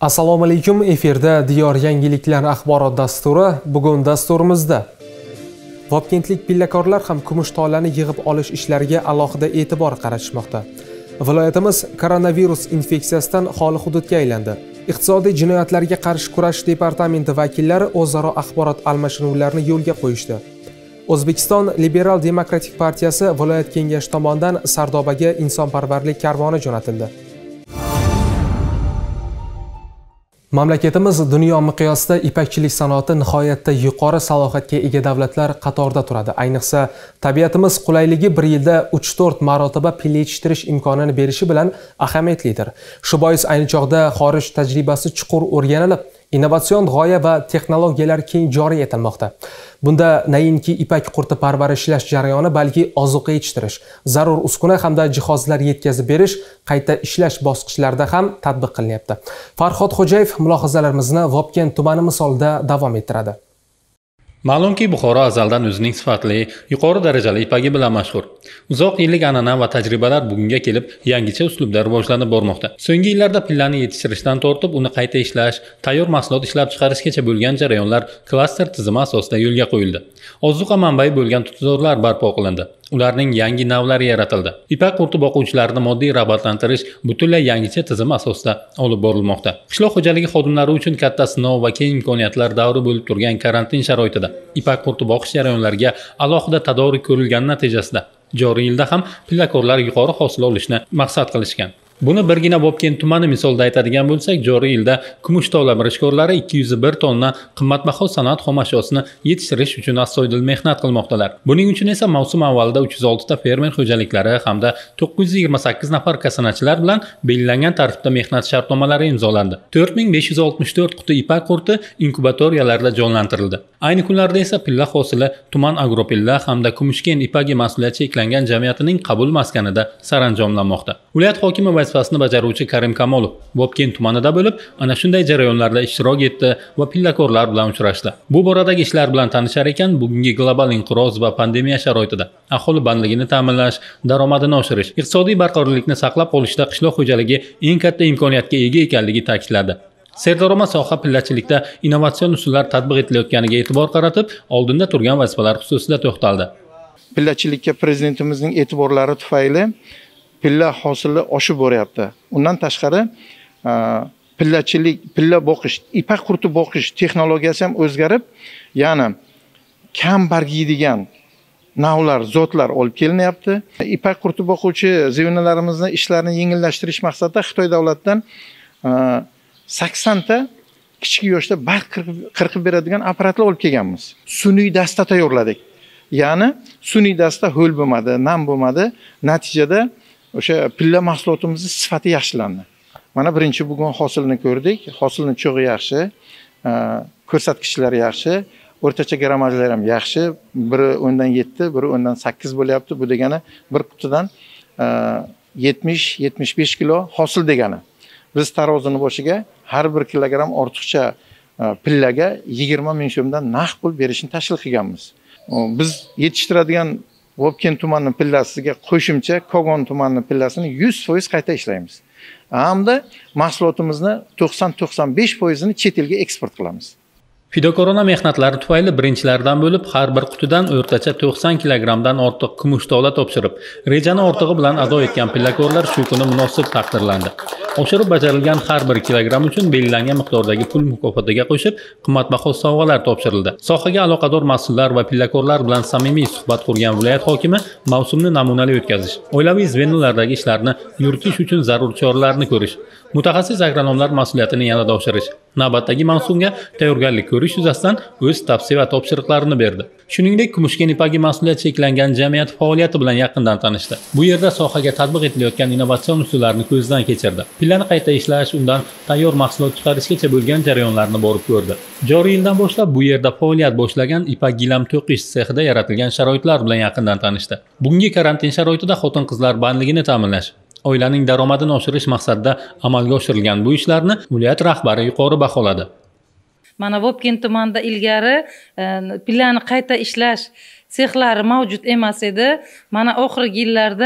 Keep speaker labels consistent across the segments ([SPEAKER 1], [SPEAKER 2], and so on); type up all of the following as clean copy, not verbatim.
[SPEAKER 1] Assalomu alaykum, efirda Diyor yangiliklar axborot dasturi. Bugun dasturimizda Vobkentlik pillakorlar ham kumush tolani yig'ib olish ishlariga alohida e'tibor qaratishmoqda. Viloyatimiz koronavirus infeksiyasidan xoli hududga aylandi. Iqtisodiy jinoyatlarga qarshi kurash departamenti vakillari o'zaro axborot almashinuvlarini yo'lga qo'yishdi. O'zbekiston Liberal Demokratik partiyasi viloyat kengashi tomonidan Sardobaga insonparvarlik karvoni jo'natildi. Mamlakatimiz dunyo miqyosida ipakchilik sanoati nihoyatda yuqori salohiyatga ega davlatlar qatorida turadi. Ayniqsa, tabiatimiz qulayligi bir yilda 3-4 marotaba pilla yetishtirish imkonini berishi bilan ahamiyatlidir. Shu bois ayni chog'da xorij tajribasi chuqur o'rganilib, innovatsion g'oya va texnologiyalar keng joriy etilmoqda. Bunda nayinki ipak qurti parvarishlash jarayoni, balki ozuqa yetishtirish, zarur uskuna hamda jihozlar yetkazib berish, qayta ishlash bosqichlarida ham tatbiq qilinyapti. Farhod Xo'jayev mulohazalarimizni Vobkent tumani misolida davom ettiradi.
[SPEAKER 2] Ma'lumki, Buxoro azaldan o'zining sifatli, yuqori darajali ipagi bilan mashhur. Uzoq yillik an'ana va tajribalar bugunga kelib yangicha uslubda rivojlanib bormoqda. So'nggi yillarda pillani yetishtirishdan tortib, uni qayta ishlash, tayyor mahsulot ishlab chiqarishgacha bo'lgan jarayonlar klaster tizimi asosida yo'lga qo'yildi. Ozuqa manbai bo'lgan tutzorlar barpo qilindi. Ularning yangi navlari yaratildi. Ipak qurti boquvchilarini moddiy rag'batlantirish butunlay yangicha tizim asosida olib borilmoqda. Qishloq xo'jaligi xodimlari uchun katta sinov va keng imkoniyatlar davri bo'lib turgan karantin sharoitida ipak qurti boqish jarayonlariga alohida tadoruq ko'rilgani natijasida joriy yilda ham pillakorlar yuqori hosil olishni maqsad qilishgan. Buni birgina Vobkent tumani misolida aytadigan bo'lsak, joriy yilda kumush tola mirishkorlari 201 tonna qimmatbaho sanoat xomashyosini yetishtirish uchun astoydil mehnat qilmoqdalar. Buning uchun esa mavsum avvalida 306 ta fermer xo'jaliklari hamda 928 nafar kasanachilar bilan belgilangan tartibda mehnat shartnomalari imzolandi. 4564 quti ipak qurti inkubatoriyalarda jonlantirildi. Ayni kunlarda esa pilla hosili tuman agropilla hamda Kumushken ipagi mas'uliyati cheklangan jamiyatining qabul maskanida saranjomlanmoqda. Viloyat hokimi vazifasini bajaruvchi Karim Kamolov Vobkent tumanida bo'lib, ana shunday jarayonlarda ishtirok etdi va pillakorlar bilan uchrashdi. Bu boradagi ishlar bilan tanishar ekan, bugungi global inqiroz va pandemiya sharoitida aholi bandligini ta'minlash, daromadini oshirish, iqtisodiy barqarorlikni saqlab qolishda qishloq xo'jaligi eng katta imkoniyatga ega ekanligi ta'kidladi. Serdaromad soha pillachilikda innovatsion usullar tatbiq etilayotganiga e'tibor qaratib, oldinda turgan vazifalar xususida to'xtaldi.
[SPEAKER 3] Pillachilikka prezidentimizning e'tiborlari tufayli pilla hosili oshib boryapti. Undan tashqari pillachilik, pilla boqish, ipak qurti boqish texnologiyasi ham o'zgarib, ya'ni kam barg yeydigan navlar, zotlar olib kelinyapti. Ipak qurti boquvchi zivinalarimizni ishlarini yengillashtirish maqsadida Xitoy davlatidan 80 ta kichik yoshda barg qirqib beradigan apparatlar olib kelganmiz. Sun'iy dasta tayyorladik. Ya'ni sun'iy dasta ho'l bo'lmadi, nam bo'lmadi. Natijada o'sha pilla mahsulotimizning sifati yaxshilandi. Mana birinchi bugun hosilni ko'rdik. Hosilning cho'g'i yaxshi, ko'rsatkichlari yaxshi, o'rtacha grammajlari ham yaxshi. Biri 10dan 7, biri 10dan 8 bo'lyapti. Bu degani bir qutidan 70-75 kilo hosil degani. Biz tarozini boshiga har 1 kilogramm ortiqcha pillaga 20 ming so'mdan naqd pul berishni tashkil qilganmiz. Biz yetishtiradigan Vobkent tumanining pillasiga qo'shimcha Kogon tumanining pillasini 100% qayta ishlaymiz. Hamda mahsulotimizni 90-95%ni chet elga eksport qilamiz.
[SPEAKER 2] Fidokorona mehnatlari tufayli birinchilardan bo'lib, har bir qutidan o'rtacha 90 kilogrammdan ortiq kumush tola topshirib, rejani ortig'i bilan ado etgan pillakorlar shu kuni munosib taqdirlandi. Oshirib bajarilgan har 1 kilogramm uchun belgilangan miqdordagi pul mukofotiga qo'shib, qimmatbaho sovg'alar topshirildi. Sohaga aloqador mas'ullar va pillakorlar bilan samimiy suhbat qurgan viloyat hokimi mavsumni namunali o'tkazish, oilaviy zvenalardagi ishlarni yuritish uchun zarur choralarni ko'rish, mutaxassis agronomlar mas'uliyatini yanada oshirish, navbatdagi mavsumga tayyorgarlik ko'rish yuzasidan o'z tavsiya va topshiriqlarini berdi. Shuningdek, Kumushken ipagi mas'uliyati cheklangan jamiyat faoliyati bilan yaqindan tanishdi. Bu yerda sohaga tatbiq etilayotgan innovatsion usullarni ko'zdan kechirdi. Pillani qayta ishlash, undan tayyor mahsulot chiqarishgacha bo'lgan jarayonlarni borib ko'rdi. Joriy yildan boshlab bu yerda faoliyat boshlagan ipak gilam to'qish sexida yaratilgan sharoitlar bilan yaqindan tanishdi. Bugungi karantin sharoitida xotin-qizlar bandligini ta'minlash, oilaning daromadini oshirish maqsadida amalga oshirilgan bu ishlarni viloyat rahbari yuqori baholadi.
[SPEAKER 4] Mana Vobkent tumanida ilgari pillani qayta ishlash sexlari mavjud emas edi. Mana oxirgi yillarda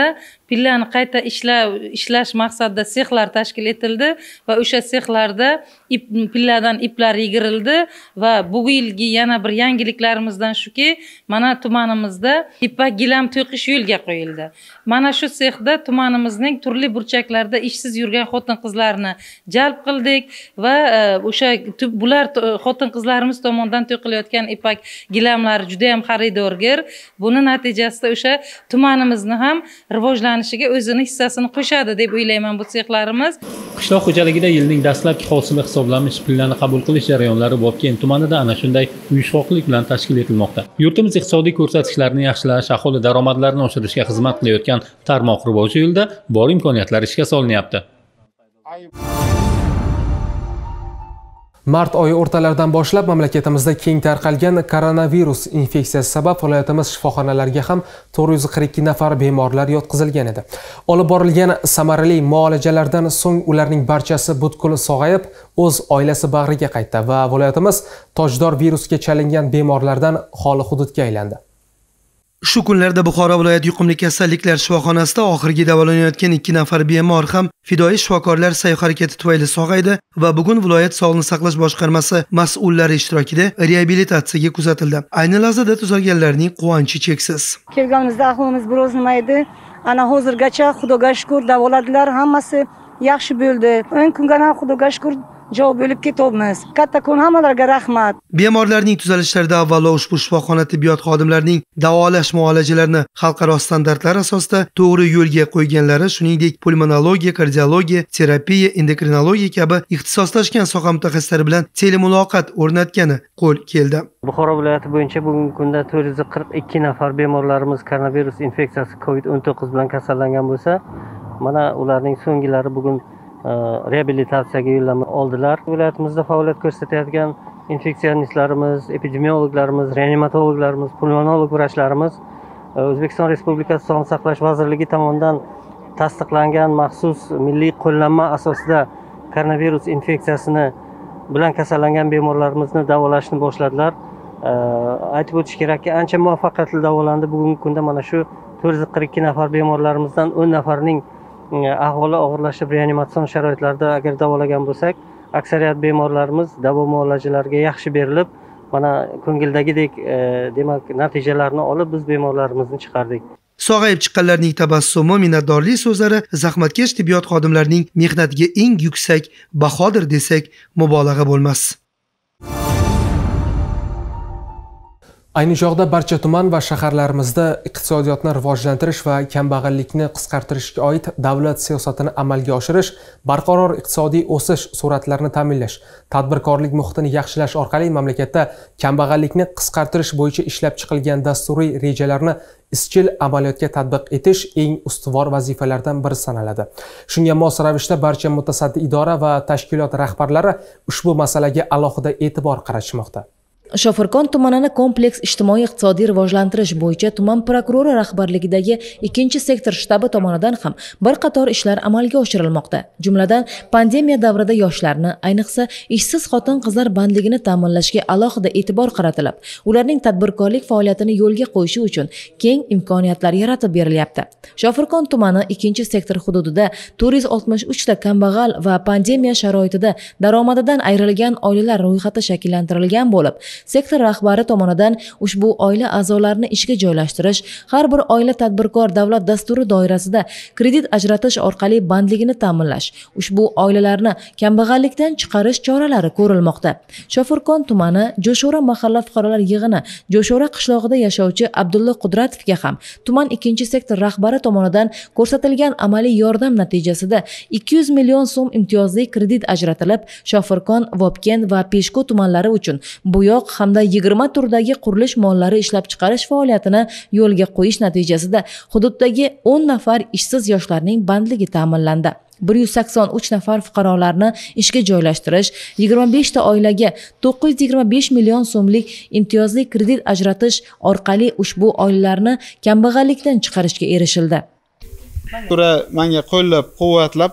[SPEAKER 4] pillani qayta ishlash maqsadida sexlar tashkil etildi va o'sha sexlarda pilladan iplar yigirildi va bu yilgi yana bir yangiliklarimizdan shuki, mana tumanimizda ipak gilam to'qish yo'lga qo'yildi. Mana shu sexda tumanimizning turli burchaklarida ishsiz yurgan xotin-qizlarni jalb qildik va o'sha bular xotin-qizlarimiz tomonidan to'qilayotgan ipak gilamlari juda ham xaridorgir. Buni natijasida o'sha tumanimizni ham rivojlanishiga o'zini hissasini qo'shadi deb o'ylayman bu sexlarimiz.
[SPEAKER 2] Qishloq xo'jaligida yilning dastlabki hosili hisoblanmish pillani qabul qilish jarayonlari Vobkent tumanida ana shunday uyushqoqlik bilan tashkil etilmoqda. Yurtimiz iqtisodiy ko'rsatkichlarini yaxshilash, aholi daromadlarini oshirishga xizmat qilayotgan tarmoq rivoji yo'lida bor imkoniyatlar ishga solinyapti.
[SPEAKER 1] Mart oyi o'rtalaridan boshlab mamlakatimizda keng tarqalgan koronavirus infeksiyasi sabab viloyatimiz shifoxonalariga ham 442 nafar bemorlar yotqizilgan edi. Olib borilgan samarali muolajalardan so'ng ularning barchasi butkul sog'ayib, o'z oilasi bag'riga qaytdi va viloyatimiz tojdor virusga chalingan bemorlardan xoli hududga aylandi.
[SPEAKER 5] Shu kunlarda Buxoro viloyat yuqumli kasalliklar shifoxonasida oxirgi davolanayotgan 2 nafar bemor ham fidoyi shifokorlar sa'y-harakati tufayli sog'aydi va bugun viloyat sog'liqni saqlash boshqarmasi mas'ullari ishtirokida reabilitatsiyaga kuzatildi. Ayni lahzada tuzalganlarning quvonchi cheksiz.
[SPEAKER 6] Kelganimizda ahvolimiz biroz nima edi? Ana hozirgacha Xudoga shukr davoladilar, hammasi yaxshi bo'ldi. 10 kunga ham Xudoga shukr javob bo'lib ketyapmiz. Kattakon hammalarga rahmat.
[SPEAKER 5] Bemorlarning tuzalishlarida avvalo ushbu shifoxona tibbiyot xodimlarining davolash muolajalarini xalqaro standartlar asosida to'g'ri yo'lga qo'yganlari, shuningdek pulmonologiya, kardiologiya, terapiya, endokrinologiya kabi ixtisoslashgan soha mutaxassislari bilan telemuloqot o'rnatgani qo'l keldi.
[SPEAKER 7] Buxoro viloyati bo'yicha bugungi kunda 442 nafar bemorlarimiz koronavirus infeksiyasi COVID-19 bilan kasallangan bo'lsa, mana ularning so'ngilari bugun reabilitatsiyaga yo'llanma oldilar. Viloyatimizda faoliyat ko'rsatayotgan infeksionistlarimiz, epidemiologlarimiz, reanimatologlarimiz, pulmonolog vrachlarimiz O'zbekiston Respublikasi Sog'liqni saqlash vazirligi tomonidan tasdiqlangan maxsus milliy qo'llanma asosida koronavirus infeksiyasini bilan kasallangan bemorlarimizni davolashni boshladilar. Aytib o'tish kerakki, ancha muvaffaqiyatli davolandi. Bugungi kunda mana shu 442 nafar bemorlarimizdan 10 nafarning ahvoli og'irlashib reanimatsion sharoitlarda agar davolagan bo'lsak, aksariyat bemorlarimiz davo muolajalariga yaxshi berilib, mana ko'ngildagidek demak natijalarni olib biz bemorlarimizni chiqardik.
[SPEAKER 5] Sog'ayib chiqqanlarning tabassumi, minnatdorlik so'zlari zahmatkesh tibbiyot xodimlarining mehnatiga eng yuksak bahodir desak mubolag'a bo'lmas.
[SPEAKER 1] Ayni chog'da barcha tuman va shaharlarimizda iqtisodiyotni rivojlantirish va kambag'allikni qisqartirishga oid davlat siyosatini amalga oshirish, barqaror iqtisodiy o'sish sur'atlarini ta'minlash, tadbirkorlik muhitini yaxshilash orqali mamlakatda kambag'allikni qisqartirish bo'yicha ishlab chiqilgan dasturiy rejalarni izchil amaliyotga tatbiq etish eng ustuvor vazifalardan biri sanaladi. Shunga mos ravishda barcha mutasaddi idora va tashkilot rahbarlari ushbu masalaga alohida e'tibor qaratishmoqda.
[SPEAKER 8] Shofirkon tumanini kompleks ijtimoiy-iqtisodiy rivojlantirish bo'yicha tuman prokurori rahbarligidagi 2-sektor shtabi tomonidan ham bir qator ishlar amalga oshirilmoqda. Jumladan, pandemiya davrida yoshlarni, ayniqsa ishsiz xotin-qizlar bandligini ta'minlashga alohida e'tibor qaratilib, ularning tadbirkorlik faoliyatini yo'lga qo'yishi uchun keng imkoniyatlar yaratib berilyapti. Shofirkon tumani 2-sektor hududida 463 ta kambag'al va pandemiya sharoitida daromadidan ayrilgan oilalar ro'yxati shakllantirilgan bo'lib, sektor rahbari tomonidan ushbu oila a'zolarini ishga joylashtirish, har bir oila tadbirkor davlat dasturi doirasida kredit ajratish orqali bandligini ta'minlash, ushbu oilalarni kambag'allikdan chiqarish choralari ko'rilmoqda. Shofirkon tumani Jo'shora mahalla fuqarolar yig'ini Jo'shora qishlog'ida yashovchi Abdulla Qudratovga ham tuman 2-sektor rahbari tomonidan ko'rsatilgan amaliy yordam natijasida 200 million so'm imtiyozli kredit ajratilib, Shofirkon, Vobkent va Peshku tumanlari uchun bo'yoq hamda 20 turdagi qurilish mollari ishlab chiqarish faoliyatini yo'lga qo'yish natijasida hududdagi 10 nafar ishsiz yoshlarning bandligi ta'minlandi. 183 nafar fuqarolarni ishga joylashtirish, 25 ta oilaga 925 million so'mlik imtiyozli kredit ajratish orqali ushbu oilalarni kambag'allikdan chiqarishga erishildi.
[SPEAKER 9] Ko'ra menga qo'llab-quvvatlab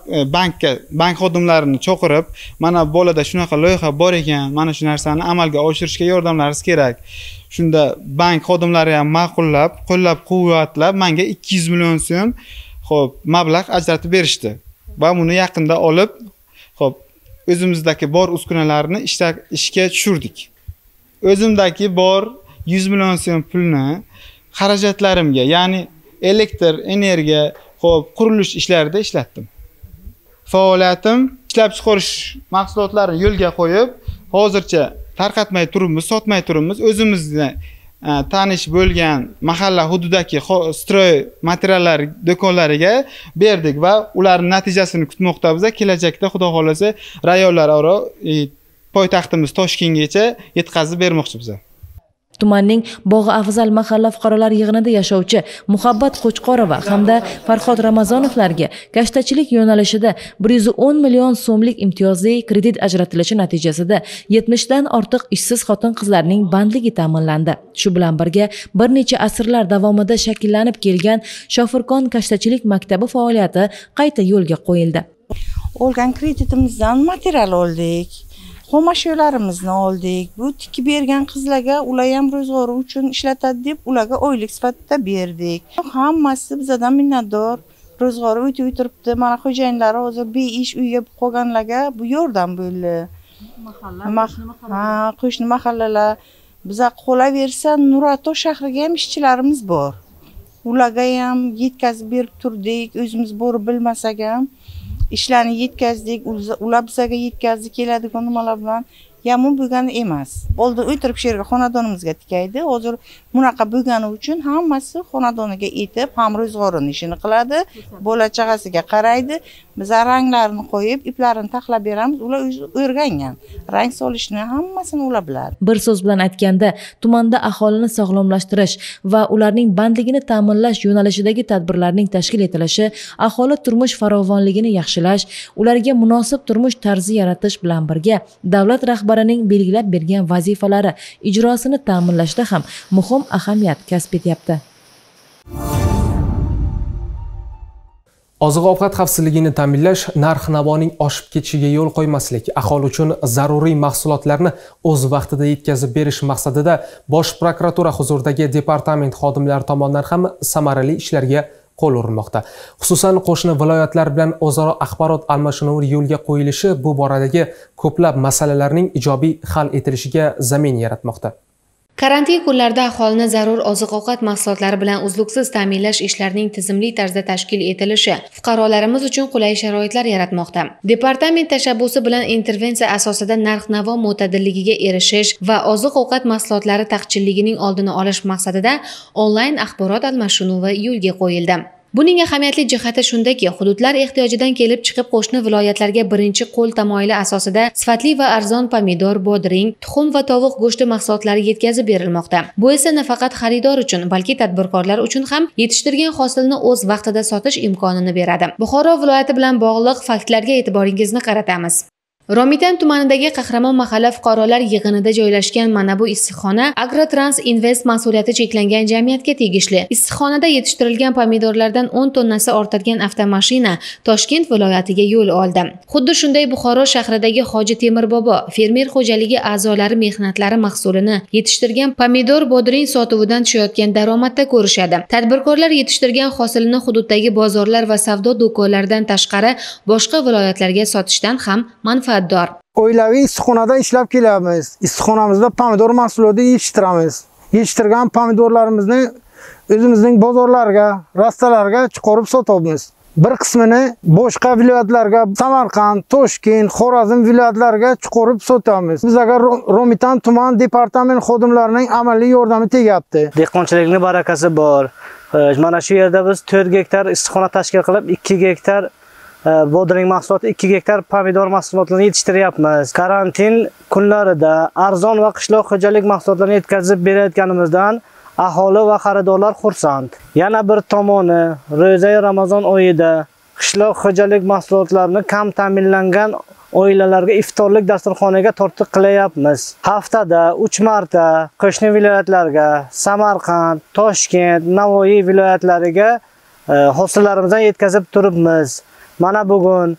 [SPEAKER 9] bank xodimlarini chaqirib, mana bolada shunaqa loyiha bor ekan, mana shu narsani amalga oshirishga yordamlaringiz kerak. Shunda bank xodimlari ham ma'qullab, qo'llab-quvvatlab menga 200 million so'm xo'p, mablag' ajratib berishdi. Va buni yaqinda olib, xo'p, o'zimizdagi bor uskunalarni ishga tushirdik. O'zimdagi bor 100 million so'm pulni xarajatlarimga, ya'ni elektr energiya, xo'p, qurilish ishlarida ishlatdim. Faoliyatim ishlab chiqarish mahsulotlarini yo'lga qo'yib, hozircha tarqatmay turibmiz, sotmay turibmiz. O'zimizni tanish bo'lgan mahalla hududidagi stroy materiallar do'konlariga berdik va ularning natijasini kutmoqdamiz. Kelajakda xudo xolasa rayonlararo poytaxtimiz Toshkentgacha yetkazib bermoqchimiz.
[SPEAKER 8] Tumanning Bog'i Afzal mahalla fuqarolar yig'inida yashovchi Muhabbat Qo'chqorova hamda Farhod Ramazonovlarga gashtachilik yo'nalishida 110 million so'mlik imtiyozli kredit ajratilishi natijasida 70 dan ortiq ishsiz xotin-qizlarning bandligi ta'minlandi. Shu bilan birga bir necha asrlar davomida shakllanib kelgan Shofirkon gashtachilik maktabi faoliyati qayta yo'lga qo'yildi.
[SPEAKER 10] Olgan kreditimizdan material oldik. Xomashyolarimizni oldik. Bu tikib bergan qizlarga ular ham ro'zg'ori uchun ishlatadi deb ularga oylik sifatida berdik. Hammasi bizdan minnatdor. Ro'zg'ori o'tib-o'tiribdi. Mana xo'jayinlari hozir beish uyga qolganlarga bu yordam bo'ldi. Qo'shni mahallalar biza qolaversa Nurato shahriga ham ishchilarimiz bor. Ularga ham yetkazib berib turdik. O'zimiz borib bilmasak ham ishlarni yetkazdik, ular bizga yetkazdi, keladigan nimalar bilan yomon bo'lgani emas. Oldin o'tirib shu yerga xonadonimizga tikaydi. Hozir bunaqa bo'lgani uchun hammasi xonadoniga yetib, ham ro'zg'orini ishini qiladi, bola chaqasiga qaraydi. Biz ranglarini qo'yib, iplarini taxlab beramiz. Ular o'zi o'rgangan. Rang solishni hammasini ular biladi.
[SPEAKER 8] Bir so'z bilan aytganda, tumanda aholini sog'lomlashtirish va ularning bandligini ta'minlash yo'nalishidagi tadbirlarning tashkil etilishi, aholi turmush farovonligini yaxshilash, ularga munosib turmush tarzi yaratish bilan birga davlat rahbarining belgilab bergan vazifalari ijrosini ta'minlashda ham muhim ahamiyat kasb etyapti.
[SPEAKER 1] Oziq-ovqat xavfsizligini ta'minlash, narx-navoning oshib ketishiga yo'l qo'ymaslik, aholi uchun zaruriy mahsulotlarni o'z vaqtida yetkazib berish maqsadida Bosh prokuratura huzuridagi departament xodimlari tomonidan ham samarali ishlarga qo'l urilmoqda. Xususan, qo'shni viloyatlar bilan o'zaro axborot almashinuvi yo'lga qo'yilishi bu boradagi ko'plab masalalarning ijobiy hal etilishiga zamin yaratmoqda.
[SPEAKER 11] Karantin kunlarida aholini zarur oziq-ovqat mahsulotlari bilan uzluksiz ta'minlash ishlarining tizimli tarzda tashkil etilishi fuqarolarimiz uchun qulay sharoitlar yaratmoqda. Departament tashabbusi bilan intervensiya asosida narx-navo mo'tadilligiga erishish va oziq-ovqat mahsulotlari taqchilligining oldini olish maqsadida onlayn axborot almashinuvi yo'lga qo'yildi. Buning ahamiyatli jihati shundaki, hududlar ehtiyojidan kelib chiqib qo'shni viloyatlarga birinchi qo'l tamoyili asosida sifatli va arzon pomidor, bodring, tuxum va tovuq go'shti mahsulotlari yetkazib berilmoqda. Bu esa nafaqat xaridor uchun, balki tadbirkorlar uchun ham yetishtirgan hosilni o'z vaqtida sotish imkonini beradi. Buxoro viloyati bilan bog'liq faktlarga e'tiboringizni qaratamiz. Romitan tumanidagi Qahramon mahalla fuqarolar yig'inida joylashgan mana bu issiqxona Agrotrans Invest mas'uliyati cheklangan jamiyatga tegishli. Issiqxonada yetishtirilgan pomidorlardan 10 tonnasi ortilgan avtomashina Toshkent viloyatiga yo'l oldi. Xuddi shunday Buxoro shahridagi Hoji Temir bobo fermer xo'jaligi a'zolari mehnatlari mahsulini yetishtirgan pomidor bodring sotuvidan tushayotgan daromadda ko'rishadi. Tadbirkorlar yetishtirgan hosilini hududdagi bozorlar va savdo do'konlaridan tashqari boshqa viloyatlarga sotishdan ham manfaat
[SPEAKER 12] Oilaviy issiqxonada ishlab kelyapmiz. Issiqxonamizda pomidor mahsulotini yetishtiramiz. Yetishtirgan pomidorlarimizni o'zimizning bozorlarga, rastalarga chiqarib sotamiz. Bir qismini boshqa viloyatlarga, Samarqand, Toshkent, Xorazm viloyatlariga chiqarib sotamiz. Bizga Romitan tuman departament xodimlarining amaliy yordami tegyapti.
[SPEAKER 7] Dehqonchilikning barakasi bor. Mana shu yerda biz 4 gektar issiqxona tashkil qilib, 2 gektar bodring mahsuloti, 2 gektar pomidor mahsulotlarini yetishtiryapmiz. Karantin kunlarida arzon va qishloq xo'jalik mahsulotlarini yetkazib berayotganimizdan aholi va xaridorlar xursand. Yana bir tomoni, ro'za Ramazon oyida qishloq xo'jalik mahsulotlarini kam ta'minlangan oilalarga iftorlik dasturxoniga tortiq qilyapmiz. Haftada 3 marta qo'shni viloyatlarga, Samarqand, Toshkent, Navoiy viloyatlariga hosillarimizni yetkazib turibmiz. Mana bugun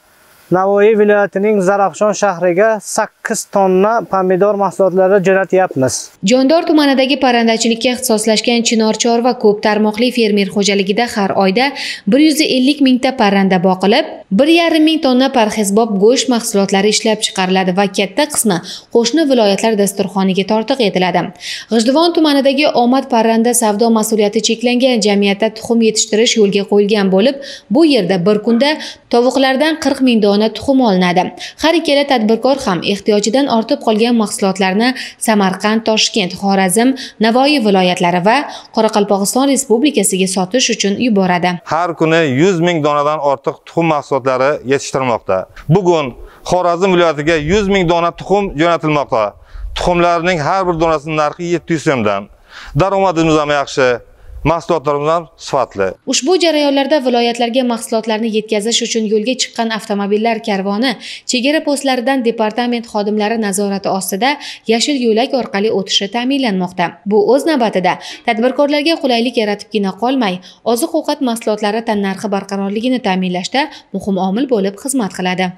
[SPEAKER 13] Navoiy viloyatining Zarafshon shahriga 8 tonna pomidor mahsulotlari jo'natyapmiz.
[SPEAKER 11] Jondor tumanidagi parrandachilikka ixtisoslashgan Chinor Chorva ko'p tarmoqli fermer xo'jaligida har oyda 150 mingta parranda boqilib, 1,5 ming tonna parhezbob go'sht mahsulotlari ishlab chiqariladi va katta qismi qo'shni viloyatlar dasturxoniga tortiq etiladi. G'ijduvon tumanidagi Omad parranda savdo mas'uliyati cheklangan jamiyatda tuxum yetishtirish yo'lga qo'yilgan bo'lib, bu yerda bir kunda tovuqlardan 40 ming dona tuxum olinadi. Har ikkala tadbirkor ham ehtiyojidan ortib qolgan mahsulotlarni Samarqand, Toshkent, Xorazm, Navoiy viloyatlari va Qoraqalpog'iston Respublikasiga sotish uchun yuboradi.
[SPEAKER 14] Har kuni 100 ming donadan ortiq tuxum mahsulotlari yetishtirilmoqda. Bugun Xorazm viloyatiga 100 ming dona tuxum jo'natilmoqda. Tuxumlarning har bir donasining narxi 700 so'mdan. Daromadimiz ham yaxshi. Mahsulotlarimiz ham sifatli.
[SPEAKER 11] Ushbu jarayonlarda viloyatlarga mahsulotlarni yetkazish uchun yo'lga chiqqan avtomobillar karvoni chegara postlaridan departament xodimlari nazorati ostida yashil yo'lak orqali o'tishi ta'minlanmoqda. Bu o'z navbatida tadbirkorlarga qulaylik yaratibgina qolmay, oziq-ovqat mahsulotlari tannarxi barqarorligini ta'minlashda muhim omil bo'lib xizmat qiladi.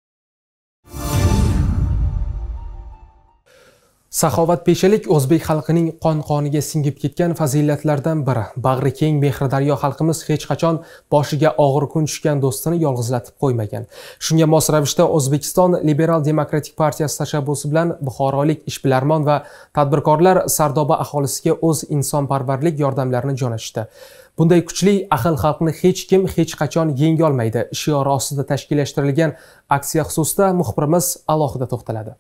[SPEAKER 1] Saxovatpeshalik o'zbek xalqining qon-qoniga singib ketgan fazilatlardan biri. Bag'ri keng Mehrdaryo xalqimiz hech qachon boshiga og'ir kun tushgan do'stini yolg'izlatib qo'ymagan. Shunga mos ravishda O'zbekiston Liberal Demokratik partiyasi tashabbusi bilan buxorolik ishbilarmon va tadbirkorlar Sardoba aholisiga o'z insonparvarlik yordamlarini jo'natishdi. Bunday kuchli ahil xalqni hech kim hech qachon yenga olmaydi shiori ostida tashkillashtirilgan aksiya xususida muxbirimiz alohida to'xtaladi.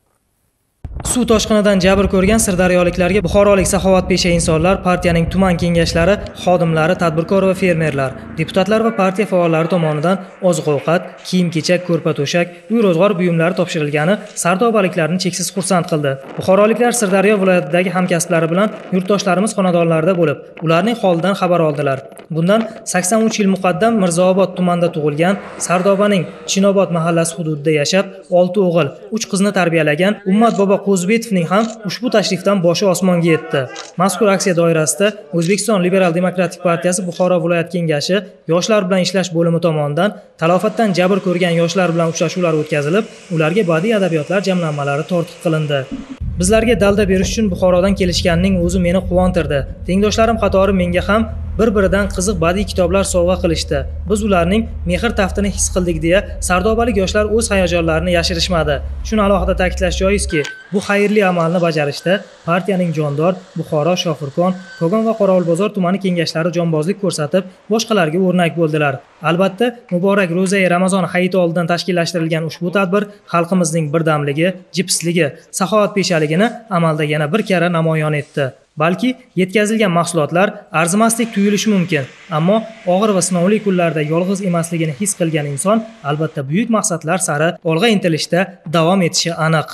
[SPEAKER 15] Suv toshqinidan jabr ko'rgan sirdaryoliklarga buxorolik saxovatpesha insonlar, partiyaning tuman kengashlari, xodimlari, tadbirkor va fermerlar, deputatlar va partiya faollari tomonidan oziq-ovqat, kiyim-kechak, ko'rpa-to'shak, uy-ro'zg'or buyumlari topshirilgani sardobaliklarni cheksiz xursand qildi. Buxoroliklar Sirdaryo viloyatidagi hamkasblari bilan yurtdoshlarimiz xonadonlarida bo'lib, ularning holidan xabar oldilar. Bundan 83 yil muqaddam Mirzaobod tumanida tug'ilgan, Sardobaning Chinobod mahallasi hududida yashab, 6 o'g'il, 3 qizni tarbiyalagan Ummat bobo Qo'zbetovning ham ushbu tashrifdan boshi osmonga yetdi. Mazkur aksiya doirasida O'zbekiston Liberal Demokratik partiyasi Buxoro viloyat kengashi yoshlar bilan ishlash bo'limi tomonidan talofatdan jabr ko'rgan yoshlar bilan uchrashuvlar o'tkazilib, ularga badiiy adabiyotlar jamlanmalari tortiq qilindi. Bizlarga dalda berish uchun Buxorodan kelishganining o'zi meni quvontirdi. Tengdoshlarim qatori menga ham bir-biridan qiziq badiiy kitoblar sovg'a qilishdi. Biz ularning mehr taftini his qildik deya sardobalik yoshlar o'z hayajonlarini yashirishmadi. Shuni alohida ta'kidlash joizki, bu xayrli amalni bajarishda partiyaning Jondor, Buxoro, Shofirkon, Kogon va Qorovulbozor tumani kengashlari jonbozlik ko'rsatib, boshqalarga o'rnak bo'ldilar. Albatta, muborak ro'za-i Ramazon hayiti oldidan tashkillashtirilgan ushbu tadbir xalqimizning birdamligi, jipisligi, saxovatpeshaligini amalda yana bir karra namoyon etdi. Balki yetkazilgan mahsulotlar arzimasdek tuyulishi mumkin, ammo og'ir va sinovli kunlarda yolg'iz emasligini his qilgan inson albatta buyuk maqsadlar sari olg'a intilishda davom etishi aniq.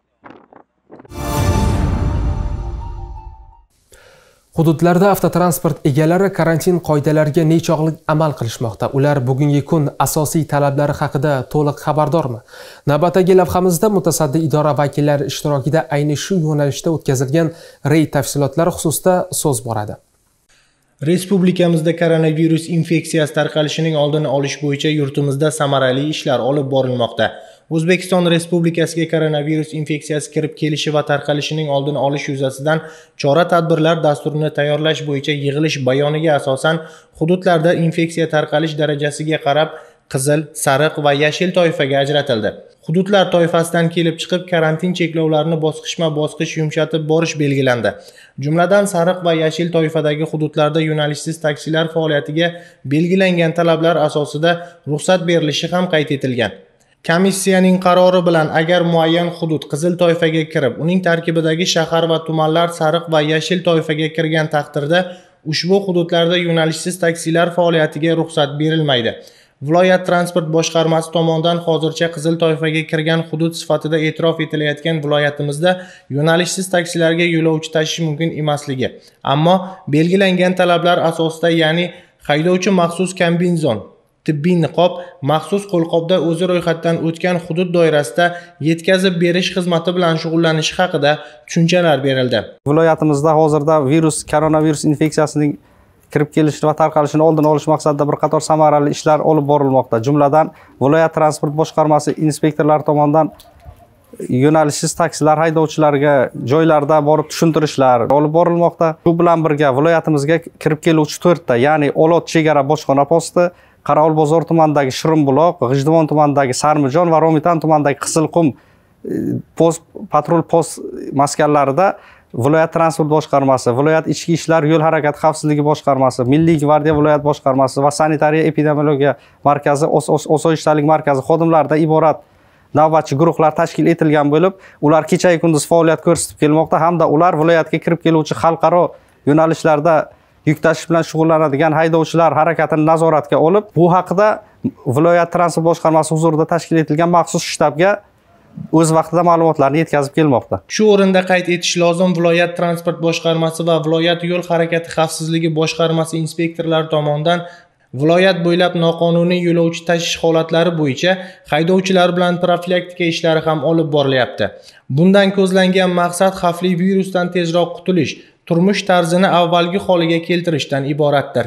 [SPEAKER 1] Hududlarda avtotransport egalari karantin qoidalariga nechog'lik amal qilishmoqda? Ular bugungi kun asosiy talablari haqida to'liq xabardormi? Navbatdagi lavhamizda mutasaddi idora vakillari ishtirokida ayni shu yo'nalishda o'tkazilgan reyd tafsilotlari xususida so'z boradi.
[SPEAKER 16] Respublikamizda koronavirus infeksiyasi tarqalishining oldini olish bo'yicha yurtimizda samarali ishlar olib borilmoqda. O'zbekiston Respublikasiga koronavirus infeksiyasi kirib kelishi va tarqalishining oldini olish yuzasidan chora-tadbirlar dasturini tayyorlash bo'yicha yig'ilish bayoniga asosan hududlarda infeksiya tarqalish darajasiga qarab qizil, sariq va yashil toifaga ajratildi. Hududlar toifasidan kelib chiqib karantin cheklovlarini bosqichma-bosqich yumshatib borish belgilandi. Jumladan sariq va yashil toifadagi hududlarda yo'nalishsiz taksilar faoliyatiga belgilangan talablar asosida ruxsat berilishi ham qayd etilgan. Komissiyaning qarori bilan agar muayyan hudud qizil toifaga kirib, uning tarkibidagi shahar va tumanlar sariq va yashil toifaga kirgan taqdirda ushbu hududlarda yo'nalishsiz taksilar faoliyatiga ruxsat berilmaydi. Viloyat transport boshqarmasi tomonidan hozircha qizil toifaga kirgan hudud sifatida e'tirof etilayotgan viloyatimizda yo'nalishsiz taksilarga yo'lovchi tashish mumkin emasligi, ammo belgilangan talablar asosida, ya'ni haydovchi maxsus kombinezon, tibbiy niqob, maxsus qo'lqopda o'zi ro'yxatdan o'tgan hudud doirasida yetkazib berish xizmati bilan shug'ullanishi haqida tushunchalar berildi.
[SPEAKER 17] Viloyatimizda hozirda koronavirus infeksiyasining kirib kelishi va tarqalishini oldini olish maqsadida bir qator samarali ishlar olib borilmoqda. Jumladan, viloyat transport boshqarmasi inspektorlari tomonidan yo'nalishsiz taksilar haydovchilariga joylarda borib tushuntirishlar olib borilmoqda. Bu bilan birga viloyatimizga kirib keluvchi 4 ta, ya'ni Olot chegara bojxona posti, Qorovulbozor tumanidagi Shirinbuloq, G'ijduvon tumanidagi Sarmijon va Romitan tumanidagi Qizilqum patrul post maskanlarida viloyat transport boshqarmasi, viloyat ichki ishlar yo'l harakati xavfsizligi boshqarmasi, Milliy gvardiya viloyat boshqarmasi va sanitariya epidemiologiya markazi, osoyishtalik markazi xodimlaridan iborat navbatchi guruhlar tashkil etilgan bo'lib, ular kecha kunduz faoliyat ko'rsatib kelmoqda hamda ular viloyatga kirib keluvchi xalqaro yo'nalishlarda yuk tashish bilan shug'ullanadigan haydovchilar harakatini nazoratga olib, bu haqida viloyat transport boshqarmasi huzurida tashkil etilgan maxsus shtabga o'z vaqtida ma'lumotlarni yetkazib kelmoqda.
[SPEAKER 16] Shu o'rinda qayd etish lozim, viloyat transport boshqarmasi va viloyat yo'l harakati xavfsizligi boshqarmasi inspektorlari tomonidan viloyat bo'ylab noqonuniy yo'lovchi tashish holatlari bo'yicha haydovchilar bilan profilaktika ishlari ham olib borilyapti. Bundan ko'zlangan maqsad xavfli virusdan tezroq qutulish, turmush tarzini avvalgi holiga keltirishdan iboratdir.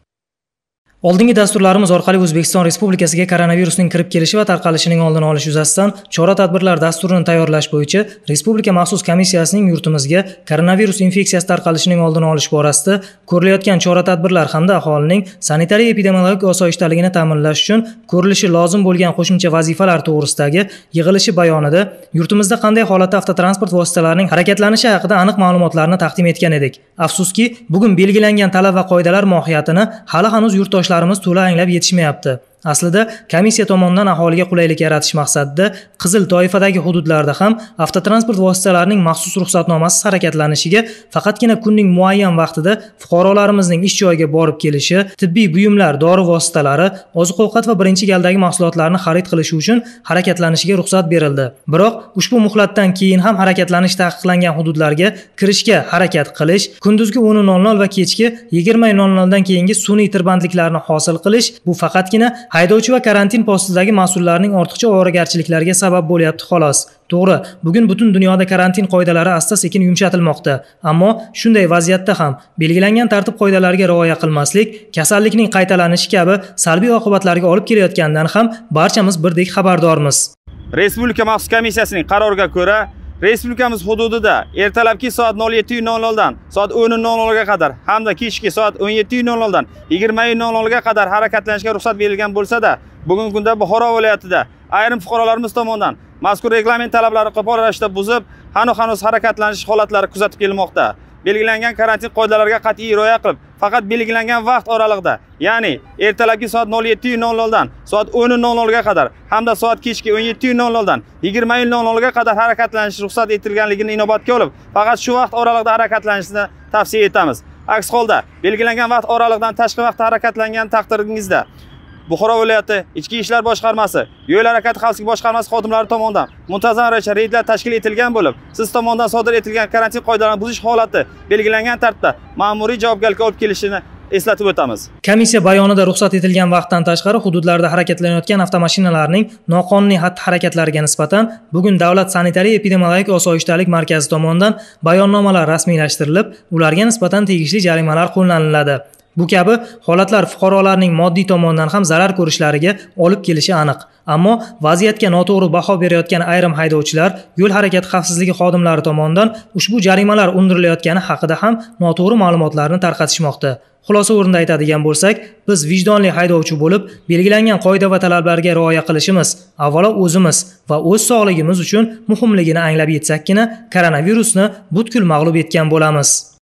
[SPEAKER 15] Oldingi dasturlarimiz orqali O'zbekiston Respublikasiga koronavirusning kirib kelishi va tarqalishining oldini olish yuzasidan chora-tadbirlar dasturini tayyorlash bo'yicha Respublika maxsus komissiyasining yurtimizga koronavirus infeksiyasi tarqalishining oldini olish borasida ko'rilayotgan chora-tadbirlar hamda aholining sanitariya-epidemiologik osoyishtaligini ta'minlash uchun ko'rilishi lozim bo'lgan qo'shimcha vazifalar to'g'risidagi yig'ilishi bayonida yurtimizda qanday holatda avtotransport vositalarining harakatlanishi haqida aniq ma'lumotlarni taqdim etgan edik. Afsuski, bugun belgilangan talab va qoidalar mohiyatini hali hanuz yurtdoshlarimiz to'la anglab yetishmayapti. Aslida komissiya tomonidan aholiga qulaylik yaratish maqsadida qizil toifadagi hududlarda ham avtotransport vositalarining maxsus ruxsatnomasiz harakatlanishiga faqatgina kunning muayyan vaqtida fuqarolarimizning ish joyiga borib kelishi, tibbiy buyumlar, dori vositalari, oziq-ovqat va birinchi galdagi mahsulotlarni xarid qilishi uchun harakatlanishiga ruxsat berildi. Biroq ushbu muhlatdan keyin ham harakatlanish taqiqlangan hududlarga kirishga harakat qilish, kunduzgi 10:00 va kechki 20:00 dan keyingi sun'iy tirbandliklarni hosil qilish bu faqatgina haydovchi va karantin postidagi mas'ullarning ortiqcha ovoragarchiliklariga sabab bo'lyapti xolos. To'g'ri, bugun butun dunyoda karantin qoidalari asta-sekin yumshatilmoqda. Ammo shunday vaziyatda ham belgilangan tartib qoidalariga rioya qilmaslik kasallikning qaytalanishi kabi salbiy oqibatlarga olib kelayotganidan ham barchamiz birdek xabardormiz.
[SPEAKER 18] Respublika maxsus komissiyasining qaroriga ko'ra, Respublikamiz hududida ertalabki soat 07:00 dan soat 10:00 ga qadar hamda kechki soat 17:00 dan 20:00 ga qadar harakatlanishga ruxsat berilgan bo'lsa-da, bugungi kunda Buxoro viloyatida ayrim fuqarolarimiz tomonidan mazkur reglament talablari qo'pol ravishda buzib, hanuz harakatlanish holatlari kuzatib kelmoqda. Belgilangan karantin qoidalariga qat'iy rioya qilib, faqat belgilangan vaqt oralig'ida, ya'ni ertalabki soat 07:00 dan soat 10:00 ga qadar hamda soat kechki 17:00 dan 20:00 ga qadar harakatlanish ruxsat etilganligini inobatga olib, faqat shu vaqt oralig'ida harakatlanishni tavsiya etamiz. Aks holda belgilangan vaqt oralig'idan tashqi vaqtda harakatlangan taqdiringizda Buxoro viloyati Ichki ishlar boshqarmasi, yo'l harakati xavfsizlik boshqarmasi xodimlari tomonidan muntazam ravishda reydlar tashkil etilgan bo'lib, siz tomonidan sodir etilgan karantin qoidalarini buzish holati belgilangan tartibda ma'muriy javobgarlikka olib kelishini eslatib o'tamiz.
[SPEAKER 15] Komissiya bayonida ruxsat etilgan vaqtdan tashqari hududlarda harakatlanayotgan avtomashinalarning noqonuniy xatti-harakatlariga nisbatan bugun Davlat sanitariya epidemiologik osoyishtalik markazi tomonidan bayonnomalar rasmiylashtirilib, ularga nisbatan tegishli jarimalar qo'llaniladi. Bu kabi holatlar fuqarolarning moddiy tomondan ham zarar ko'rishlariga olib kelishi aniq. Ammo vaziyatga noto'g'ri baho berayotgan ayrim haydovchilar yo'l harakati xavfsizligi xodimlari tomonidan ushbu jarimalar undirilayotgani haqida ham noto'g'ri ma'lumotlarni tarqatishmoqda. Xulosa o'rinda aytadigan bo'lsak, biz vijdonli haydovchi bo'lib, belgilangan qoida va talablarga rioya qilishimiz, avvalo o'zimiz va o'z sog'ligimiz uchun muhimligini anglab yetsakkina koronavirusni butkul mag'lub etgan bo'lamiz.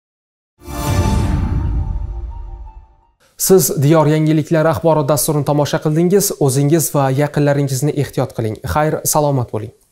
[SPEAKER 1] Siz Diyor yangiliklari axborot dasturini tomosha qildingiz. O'zingiz va yaqinlaringizni ehtiyot qiling. Xayr, salomat bo'ling.